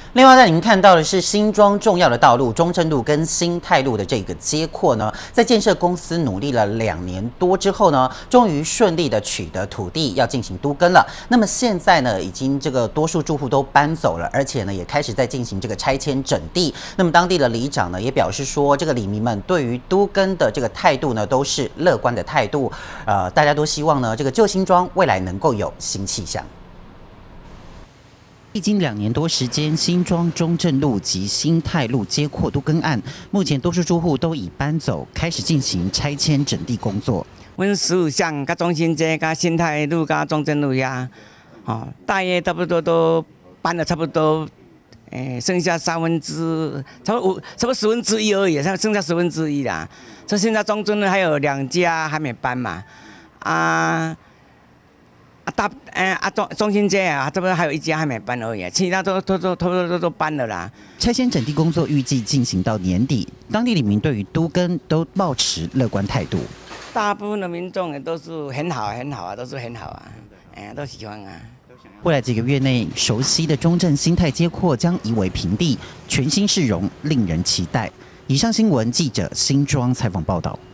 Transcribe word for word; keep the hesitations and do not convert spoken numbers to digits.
另外，带您看到的是新庄重要的道路中正路跟新泰路的这个接扩呢，在建设公司努力了两年多之后呢，终于顺利的取得土地，要进行都更了。那么现在呢，已经这个多数住户都搬走了，而且呢，也开始在进行这个拆迁整地。那么当地的里长呢，也表示说，这个里民们对于都更的这个态度呢，都是乐观的态度。呃，大家都希望呢，这个旧新庄未来能够有新气象。历经两年多时间，新庄中正路及新泰路接扩都更案，目前多数住户都已搬走，开始进行拆迁整地工作。 阮十五巷、甲中心街、甲新泰路、甲中正路呀，哦，大约差不多都搬了差不多，诶、欸，剩下三分之，差不多五，差不多十分之一而已，剩剩下十分之一啦。这现在中正路还有两家还没搬嘛，啊。啊大诶啊中中心街啊，这边还有一家还没搬而已，其他都都都都都都搬了啦。 拆迁整地工作预计进行到年底，当地里民对于都更都抱持乐观态度。 大部分的民众也都是很好很好啊，都是很好啊，哎，都喜欢啊。 未来几个月内，熟悉的中正新泰接扩将夷为平地，全新市容令人期待。以上新闻记者新庄采访报道。